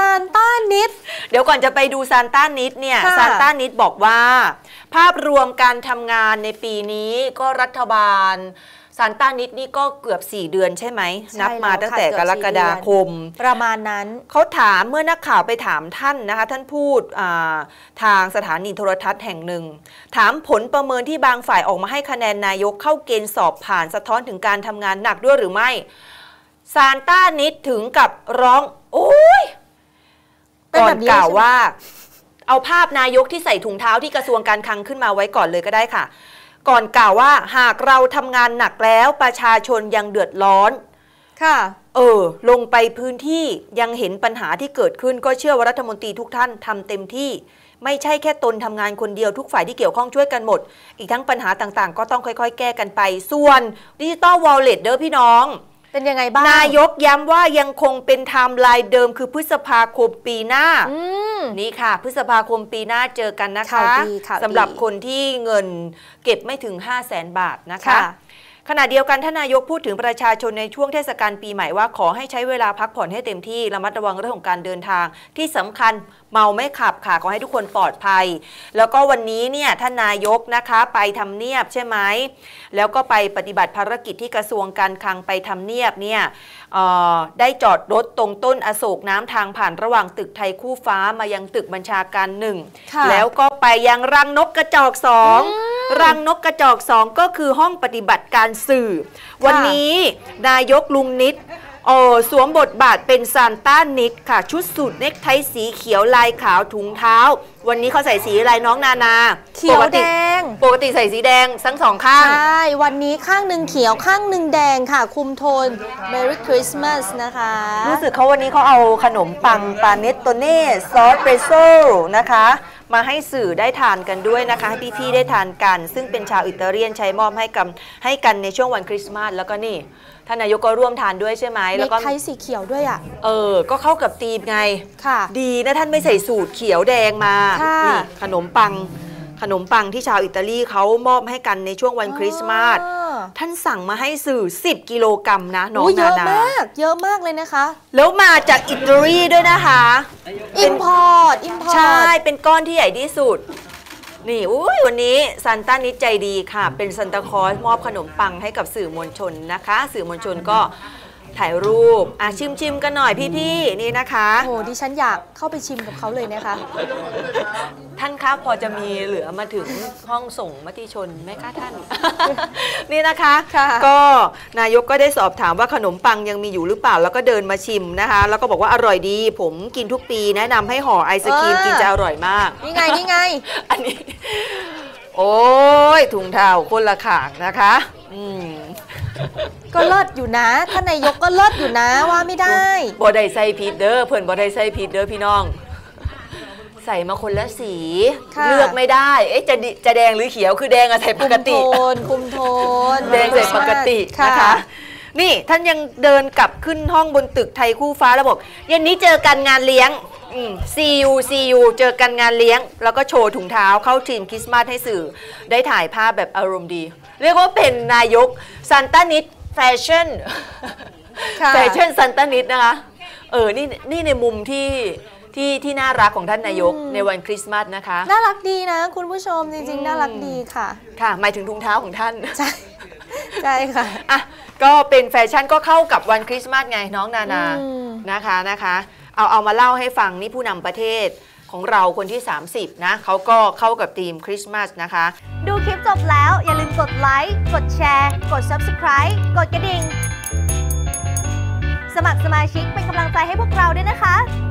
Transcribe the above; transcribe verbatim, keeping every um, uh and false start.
านต้านิดเดี๋ยวก่อนจะไปดูซานต้านิดเนี่ยซานต้านิดบอกว่าภาพรวมการทำงานในปีนี้ก็รัฐบาลซานต้านิดนี่ก็เกือบสี่เดือนใช่ไหมนับมาตั้งแต่กรกฎาคมประมาณนั้นเขาถามเมื่อนักข่าวไปถามท่านนะคะท่านพูดทางสถานีโทรทัศน์แห่งหนึ่งถามผลประเมินที่บางฝ่ายออกมาให้คะแนนนายกเข้าเกณฑ์สอบผ่านสะท้อนถึงการทำงานหนักด้วยหรือไม่ซานต้านิดถึงกับร้องโอ้ยก่อนกล่าวว่าเอาภาพนายกที่ใส่ถุงเท้าที่กระทรวงการคลังขึ้นมาไว้ก่อนเลยก็ได้ค่ะก่อนกล่าวว่าหากเราทำงานหนักแล้วประชาชนยังเดือดร้อนค่ะเออลงไปพื้นที่ยังเห็นปัญหาที่เกิดขึ้นก็เชื่อว่ารัฐมนตรีทุกท่านทำเต็มที่ไม่ใช่แค่ตนทำงานคนเดียวทุกฝ่ายที่เกี่ยวข้องช่วยกันหมดอีกทั้งปัญหาต่างๆก็ต้องค่อยๆแก้กันไปส่วนดิจิตอลวอลเล็ตเด้อพี่น้องเป็นยังไงบ้างนายกย้ำว่ายังคงเป็นไทม์ไลน์เดิมคือพฤษภาคมปีหน้านี่ค่ะพฤษภาคมปีหน้าเจอกันนะคะสำหรับคนที่เงินเก็บไม่ถึง ห้าแสน บาทนะคะขณะเดียวกันท่านนายกพูดถึงประชาชนในช่วงเทศกาลปีใหม่ว่าขอให้ใช้เวลาพักผ่อนให้เต็มที่ระมัดระวังเรื่องของการเดินทางที่สำคัญเมาไม่ขับค่ะขอให้ทุกคนปลอดภัยแล้วก็วันนี้เนี่ยท่านนายกนะคะไปทำเนียบใช่ไหมแล้วก็ไปปฏิบัติภารกิจที่กระทรวงการคลังไปทำเนียบเนี่ยได้จอดรถตรงต้นอโศกน้ำทางผ่านระหว่างตึกไทยคู่ฟ้ามายังตึกบัญชาการหนึ่งแล้วก็ไปยังรังนกกระจอกสองรังนกกระจอกสองก็คือห้องปฏิบัติการสื่อวันนี้นายกลุงนิดโอ้สวมบทบาทเป็นซานต้านิดค่ะชุดสูทเนคไทสีเขียวลายขาวถุงเท้าวันนี้เขาใส่สีอะไรน้องนานาเขียวแดงปกติใส่สีแดงทั้งสองข้างใช่วันนี้ข้างหนึ่งเขียวข้างหนึ่งแดงค่ะคุมโทน Merry Christmas นะคะรู้สึกเขาวันนี้เขาเอาขนมปังปาเนตโตเน่ซอสเปรสโซ่นะคะมาให้สื่อได้ทานกันด้วยนะคะให้พี่ๆได้ทานกันซึ่งเป็นชาวอิตาเลียนใช้มอบให้กันให้กันในช่วงวันคริสต์มาสแล้วก็นี่ท่านนายกก็ร่วมทานด้วยใช่ไหมแล้วก็ไทยสีเขียวด้วยอ่ะเออก็เข้ากับธีมไงค่ะดีนะท่านไม่ใส่สูตรเขียวแดงมานี่ขนมปังขนมปังที่ชาวอิตาลีเขามอบให้กันในช่วงวันคริสต์มาสท่านสั่งมาให้สื่อสิบกิโลกรัมนะน้องนานาเยอะมากเยอะมากเลยนะคะแล้วมาจากอิตาลีด้วยนะคะอิมพอร์ตอิมพอร์ตใช่เป็นก้อนที่ใหญ่ที่สุดนี่อุ้ยวันนี้ซานต้านิดใจดีค่ะเป็นซันตาคลอสมอบขนมปังให้กับสื่อมวลชนนะคะสื่อมวลชนก็ถ่ายรูปอ่ะชิมชิมกันหน่อยพี่ๆนี่นะคะโอ้ดิฉันอยากเข้าไปชิมกับเขาเลยนะคะท่านคะพอจะมีเหลือมาถึงห้องส่งมติชนไหมคะท่าน นี่นะคะก็นายกก็ได้สอบถามว่าขนมปังยังมีอยู่หรือเปล่าแล้วก็เดินมาชิมนะคะแล้วก็บอกว่าอร่อยดีผมกินทุกปีแนะนำให้ห่อไอศกรีมกินจะอร่อยมากนี่ไงนี่ไงอันนี้โอ้ยถุงเท้าคนละขางนะคะอืมก็เลิศอยู่นะท่านนายกก็เลิศอยู่นะว่าไม่ได้บอได้ใส่พีดเด้อเพิ่นบอได้ใส่พีดเด้อพี่น้องใส่มาคนละสีเลือกไม่ได้เอ๊ะจะจะแดงหรือเขียวคือแดงอะใส่ปกติคุมโทนคุมโทนแดงใส่ปกตินะคะนี่ท่านยังเดินกลับขึ้นห้องบนตึกไทยคู่ฟ้าแล้วบอกเย็นนี้เจอกันงานเลี้ยงซียูซียูเจอกันงานเลี้ยงแล้วก็โชว์ถุงเท้าเข้าทีมคริสต์มาสให้สื่อได้ถ่ายภาพแบบอารมณ์ดีเรียกว่าเป็นนายกซานต้านิดแฟชั่นแฟชั่นซานต้านิดนะคะเออนี่นี่ในมุมที่ที่ที่น่ารักของท่านนายกในวันคริสต์มาสนะคะน่ารักดีนะคุณผู้ชมจริงๆน่ารักดีค่ะค่ะหมายถึงถุงเท้าของท่านใช่ใช่ค่ะอ่ะก็เป็นแฟชั่นก็เข้ากับวันคริสต์มาสไงน้องนานานะคะนะคะเอาเอามาเล่าให้ฟังนี่ผู้นำประเทศของเราคนที่สามสิบนะเขาก็เข้ากับธีมคริสต์มาสนะคะดูคลิปจบแล้วอย่าลืมกดไลค์กดแชร์กด ซับสไครบ์ กดกระดิ่งสมัครสมาชิกเป็นกำลังใจให้พวกเราด้วยนะคะ